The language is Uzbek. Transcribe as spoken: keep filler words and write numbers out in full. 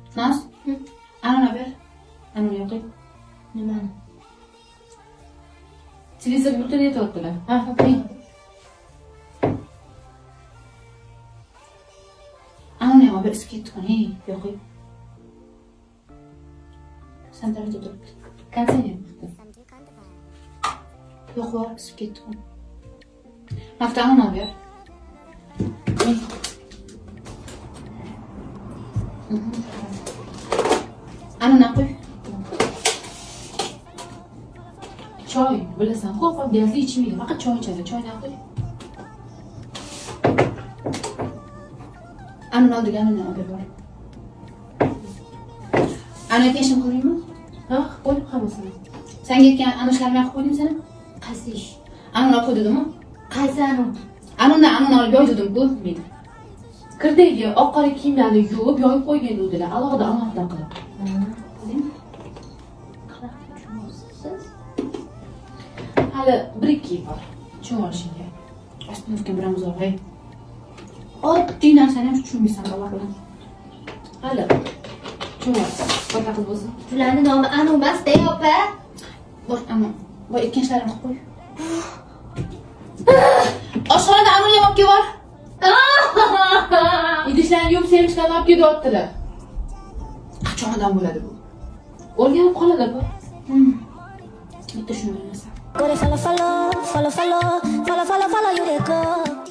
Naz? Anani ber. Anani yo'qi. Nimani? Televizor butun yetyaptilar. Ha, ha, qo'ying. Anani ham bir isib ketdi qani, yo'qi. Sen darajada turibdi. Konsener qildi. Yo'q, bor, isib ketdi qani. Nafta anani ber. Anani qo'y. Choy, bilasan, qo'rqib gazli ichmaydi. Faqat choy ichadi. Choydan qo'y. Anani oldiga anani olib bor. Ana aytgan qo'yaymi? Ha, qo'y, hammasini. Senga aytgan ana ishlarni qilib qo'ydim seni? Qaysi ish? Anani olib qo'y dedimmi? Qaysi anu? Anani anani olib yoy dedim-ku, meni. Kirdagi oq qora kiyimlarni yuvib, yoyib qo'ygan dedilar. Alohida alohida qilib. Hali bir ikki yil bor. Tushunib olishingga. Ostunovga biramiz o'g'ay. Oddiy narsani ham tushunmaysan bolalar bilan. Hali. Tushunib ol. Qanaqa qilib bo'lsin? Shularning nomi anu emas-da, opa. Bor, ana. Voy, ikki ishlarini qilib qo'y. Oshxonada anani ham olib kelib bor. Idishlarni yuvib semishlarni olib kelyaptilar. Qachon odam bo'ladi bu? O'rganib qoladi bu. Bitta shuni bilmasam. Follow, follow, follow, follow, follow, follow, follow, you they go.